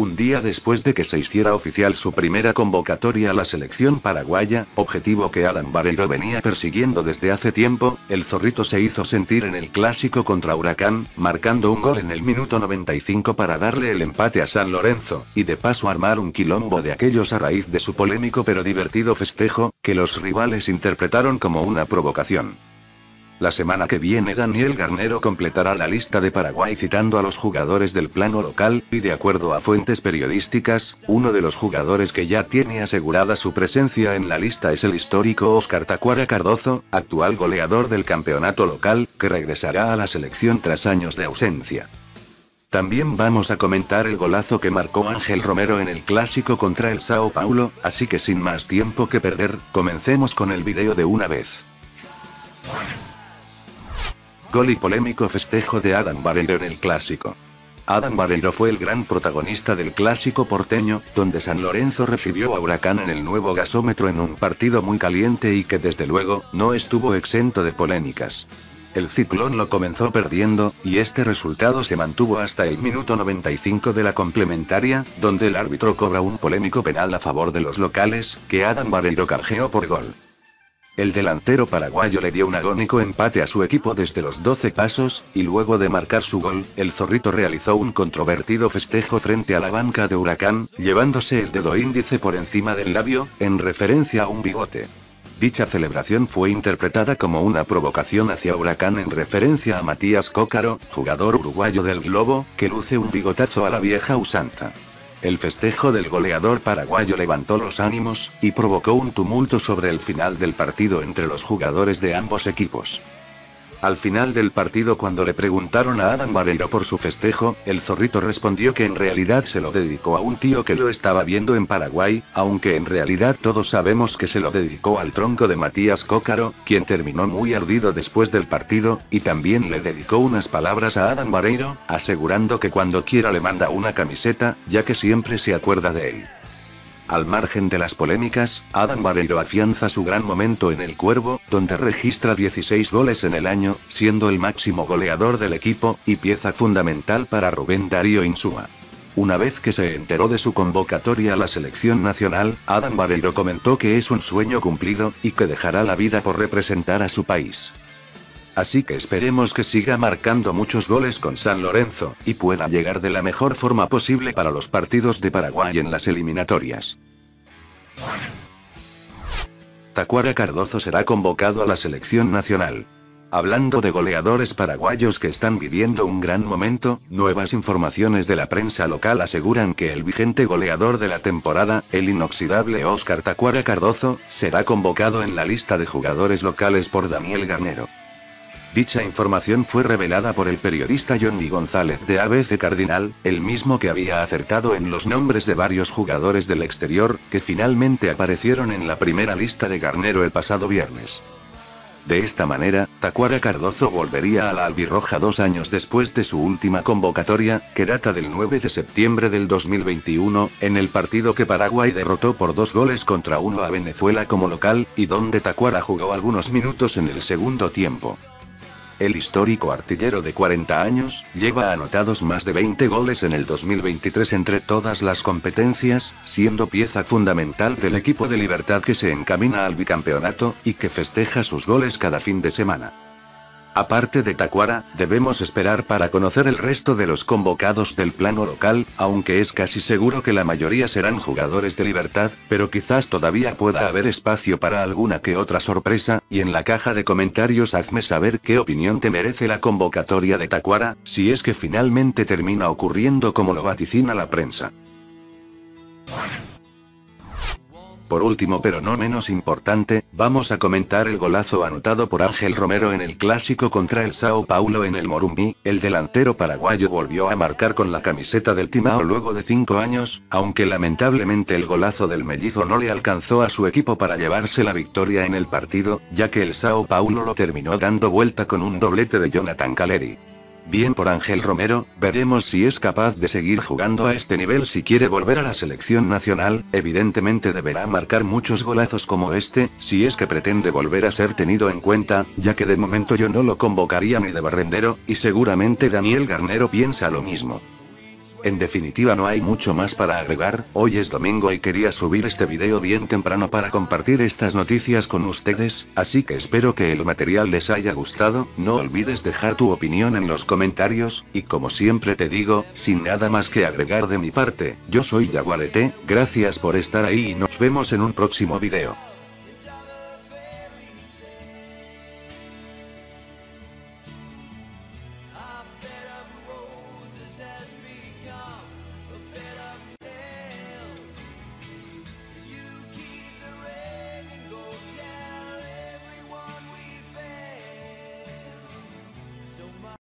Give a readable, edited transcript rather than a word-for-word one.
Un día después de que se hiciera oficial su primera convocatoria a la selección paraguaya, objetivo que Adam Barreiro venía persiguiendo desde hace tiempo, el zorrito se hizo sentir en el clásico contra Huracán, marcando un gol en el minuto 95 para darle el empate a San Lorenzo, y de paso armar un quilombo de aquellos a raíz de su polémico pero divertido festejo, que los rivales interpretaron como una provocación. La semana que viene Daniel Garnero completará la lista de Paraguay citando a los jugadores del plano local, y de acuerdo a fuentes periodísticas, uno de los jugadores que ya tiene asegurada su presencia en la lista es el histórico Óscar Tacuara Cardozo, actual goleador del campeonato local, que regresará a la selección tras años de ausencia. También vamos a comentar el golazo que marcó Ángel Romero en el clásico contra el Sao Paulo, así que sin más tiempo que perder, comencemos con el video de una vez. Gol y polémico festejo de Adam Barreiro en el clásico. Adam Barreiro fue el gran protagonista del clásico porteño, donde San Lorenzo recibió a Huracán en el nuevo gasómetro en un partido muy caliente y que desde luego, no estuvo exento de polémicas. El Ciclón lo comenzó perdiendo, y este resultado se mantuvo hasta el minuto 95 de la complementaria, donde el árbitro cobra un polémico penal a favor de los locales, que Adam Barreiro canjeó por gol. El delantero paraguayo le dio un agónico empate a su equipo desde los 12 pasos, y luego de marcar su gol, el zorrito realizó un controvertido festejo frente a la banca de Huracán, llevándose el dedo índice por encima del labio, en referencia a un bigote. Dicha celebración fue interpretada como una provocación hacia Huracán en referencia a Matías Cócaro, jugador uruguayo del Globo, que luce un bigotazo a la vieja usanza. El festejo del goleador paraguayo levantó los ánimos, y provocó un tumulto sobre el final del partido entre los jugadores de ambos equipos. Al final del partido, cuando le preguntaron a Adam Barreiro por su festejo, el zorrito respondió que en realidad se lo dedicó a un tío que lo estaba viendo en Paraguay, aunque en realidad todos sabemos que se lo dedicó al tronco de Matías Cócaro, quien terminó muy ardido después del partido, y también le dedicó unas palabras a Adam Barreiro, asegurando que cuando quiera le manda una camiseta, ya que siempre se acuerda de él. Al margen de las polémicas, Adam Barreiro afianza su gran momento en el Cuervo, donde registra 16 goles en el año, siendo el máximo goleador del equipo, y pieza fundamental para Rubén Darío Insúa. Una vez que se enteró de su convocatoria a la selección nacional, Adam Barreiro comentó que es un sueño cumplido, y que dejará la vida por representar a su país. Así que esperemos que siga marcando muchos goles con San Lorenzo, y pueda llegar de la mejor forma posible para los partidos de Paraguay en las eliminatorias. Tacuara Cardozo será convocado a la selección nacional. Hablando de goleadores paraguayos que están viviendo un gran momento, nuevas informaciones de la prensa local aseguran que el vigente goleador de la temporada, el inoxidable Óscar Tacuara Cardozo, será convocado en la lista de jugadores locales por Daniel Garnero. Dicha información fue revelada por el periodista Johnny González de ABC Cardinal, el mismo que había acertado en los nombres de varios jugadores del exterior, que finalmente aparecieron en la primera lista de Garnero el pasado viernes. De esta manera, Tacuara Cardozo volvería a la albirroja 2 años después de su última convocatoria, que data del 9 de septiembre del 2021, en el partido que Paraguay derrotó por 2-1 contra a Venezuela como local, y donde Tacuara jugó algunos minutos en el segundo tiempo. El histórico artillero de 40 años, lleva anotados más de 20 goles en el 2023 entre todas las competencias, siendo pieza fundamental del equipo de Libertad que se encamina al bicampeonato, y que festeja sus goles cada fin de semana. Aparte de Tacuara, debemos esperar para conocer el resto de los convocados del plano local, aunque es casi seguro que la mayoría serán jugadores de Libertad, pero quizás todavía pueda haber espacio para alguna que otra sorpresa, y en la caja de comentarios hazme saber qué opinión te merece la convocatoria de Tacuara, si es que finalmente termina ocurriendo como lo vaticina la prensa. Por último pero no menos importante, vamos a comentar el golazo anotado por Ángel Romero en el clásico contra el Sao Paulo en el Morumbi. El delantero paraguayo volvió a marcar con la camiseta del Timao luego de 5 años, aunque lamentablemente el golazo del mellizo no le alcanzó a su equipo para llevarse la victoria en el partido, ya que el Sao Paulo lo terminó dando vuelta con un doblete de Jonathan Caleri. Bien por Ángel Romero, veremos si es capaz de seguir jugando a este nivel si quiere volver a la selección nacional. Evidentemente deberá marcar muchos golazos como este, si es que pretende volver a ser tenido en cuenta, ya que de momento yo no lo convocaría ni de barrendero, y seguramente Daniel Garnero piensa lo mismo. En definitiva no hay mucho más para agregar, hoy es domingo y quería subir este video bien temprano para compartir estas noticias con ustedes, así que espero que el material les haya gustado, no olvides dejar tu opinión en los comentarios, y como siempre te digo, sin nada más que agregar de mi parte, yo soy Yaguareté, gracias por estar ahí y nos vemos en un próximo video.